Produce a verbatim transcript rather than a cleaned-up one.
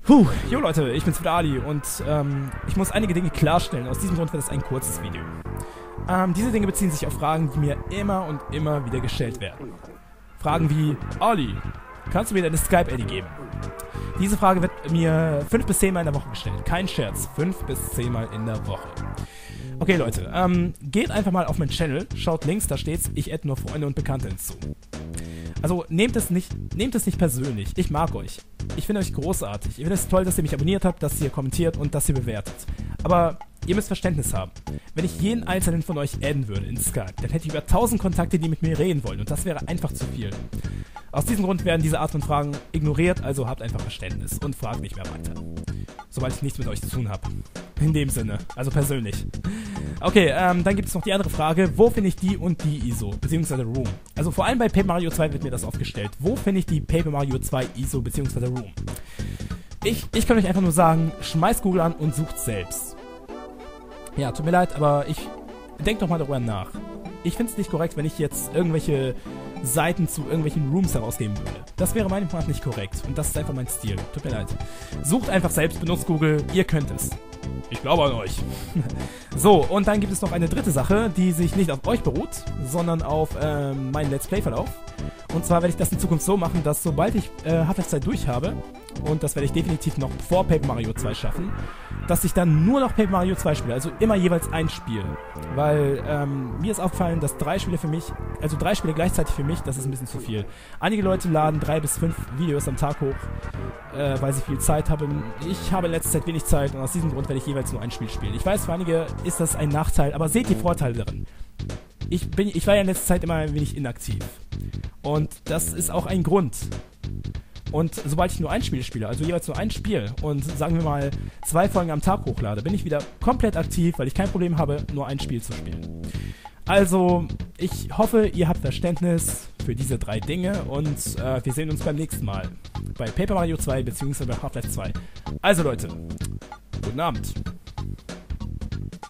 Puh, jo Leute, ich bin's wieder Ali und ähm, ich muss einige Dinge klarstellen. Aus diesem Grund wird es ein kurzes Video. Ähm, diese Dinge beziehen sich auf Fragen, die mir immer und immer wieder gestellt werden. Fragen wie, Ali, kannst du mir deine Skype-I D geben? Diese Frage wird mir fünf bis zehn Mal in der Woche gestellt. Kein Scherz, fünf bis zehn Mal in der Woche. Okay Leute, ähm, geht einfach mal auf meinen Channel, schaut links, da steht's, ich add nur Freunde und Bekannte hinzu. Also nehmt es nicht, nehmt es nicht persönlich, ich mag euch. Ich finde euch großartig, ich finde es toll, dass ihr mich abonniert habt, dass ihr kommentiert und dass ihr bewertet. Aber ihr müsst Verständnis haben. Wenn ich jeden einzelnen von euch adden würde in Skype, dann hätte ich über tausend Kontakte, die mit mir reden wollen und das wäre einfach zu viel. Aus diesem Grund werden diese Art von Fragen ignoriert, also habt einfach Verständnis und fragt nicht mehr weiter. Sobald ich nichts mit euch zu tun habe. In dem Sinne, also persönlich. Okay, ähm, dann gibt es noch die andere Frage, wo finde ich die und die I S O, beziehungsweise Room? Also vor allem bei Paper Mario zwei wird mir das oft gestellt. Wo finde ich die Paper Mario zwei I S O, beziehungsweise Room? Ich, ich kann euch einfach nur sagen, schmeißt Google an und sucht selbst. Ja, tut mir leid, aber ich denkt doch mal darüber nach. Ich finde es nicht korrekt, wenn ich jetzt irgendwelche Seiten zu irgendwelchen Rooms herausgeben würde. Das wäre meinem Part nicht korrekt und das ist einfach mein Stil. Tut mir leid. Sucht einfach selbst, benutzt Google, ihr könnt es. Ich glaube an euch. So, und dann gibt es noch eine dritte Sache, die sich nicht auf euch beruht, sondern auf ähm, meinen Let's Play-Verlauf. Und zwar werde ich das in Zukunft so machen, dass sobald ich äh, Half-Life zwei durch habe, und das werde ich definitiv noch vor Paper Mario zwei schaffen, dass ich dann nur noch Paper Mario zwei spiele, also immer jeweils ein Spiel. Weil ähm, mir ist aufgefallen, dass drei Spiele für mich, also drei Spiele gleichzeitig für mich, das ist ein bisschen zu viel. Einige Leute laden drei bis fünf Videos am Tag hoch, äh, weil sie viel Zeit haben. Ich habe in letzter Zeit wenig Zeit und aus diesem Grund werde ich jeweils nur ein Spiel spielen. Ich weiß, für einige ist das ein Nachteil, aber seht die Vorteile darin. Ich, bin, ich war ja in letzter Zeit immer ein wenig inaktiv. Und das ist auch ein Grund. Und sobald ich nur ein Spiel spiele, also jeweils nur ein Spiel und sagen wir mal zwei Folgen am Tag hochlade, bin ich wieder komplett aktiv, weil ich kein Problem habe, nur ein Spiel zu spielen. Also, ich hoffe, ihr habt Verständnis für diese drei Dinge und äh, wir sehen uns beim nächsten Mal bei Paper Mario zwei bzw. bei Half-Life zwei. Also Leute, guten Abend.